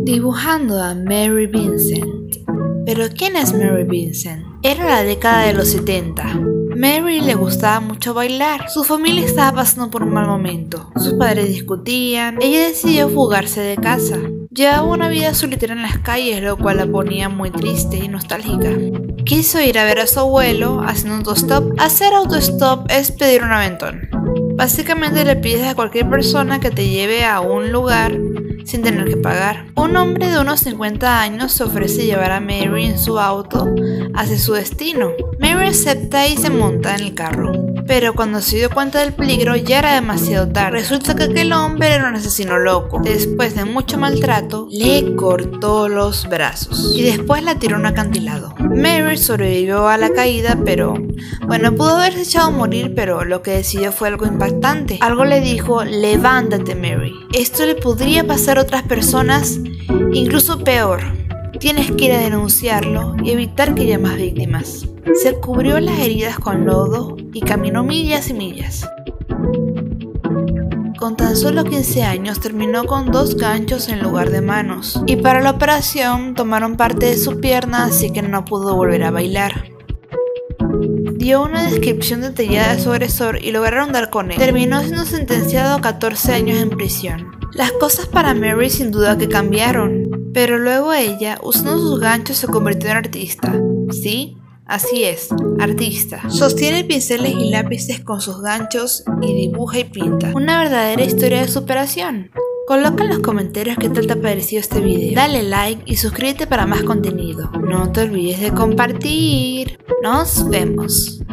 Dibujando a Mary Vincent. ¿Pero quién es Mary Vincent? Era la década de los 70. Mary le gustaba mucho bailar. Su familia estaba pasando por un mal momento. Sus padres discutían. Ella decidió fugarse de casa. Llevaba una vida solitaria en las calles, lo cual la ponía muy triste y nostálgica. Quiso ir a ver a su abuelo haciendo autostop. Hacer autostop es pedir un aventón. Básicamente le pides a cualquier persona que te lleve a un lugar sin tener que pagar. Un hombre de unos 50 años se ofrece llevar a Mary en su auto hacia su destino. Mary acepta y se monta en el carro. Pero cuando se dio cuenta del peligro ya era demasiado tarde. Resulta que aquel hombre era un asesino loco. Después de mucho maltrato, le cortó los brazos y después la tiró a un acantilado. Mary sobrevivió a la caída, pero bueno, pudo haberse echado a morir, pero lo que decidió fue algo impactante. Algo le dijo: levántate, Mary. Esto le podría pasar a otras personas, incluso peor. Tienes que ir a denunciarlo y evitar que haya más víctimas. Se cubrió las heridas con lodo y caminó millas y millas. Con tan solo 15 años terminó con 2 ganchos en lugar de manos. Y para la operación tomaron parte de su pierna, así que no pudo volver a bailar. Dio una descripción detallada de su agresor y lograron dar con él. Terminó siendo sentenciado a 14 años en prisión. Las cosas para Mary sin duda que cambiaron, pero luego ella, usando sus ganchos, se convirtió en artista. ¿Sí? Así es, artista. Sostiene pinceles y lápices con sus ganchos y dibuja y pinta. Una verdadera historia de superación. Coloca en los comentarios qué tal te ha parecido este video. Dale like y suscríbete para más contenido. No te olvides de compartir. Nos vemos.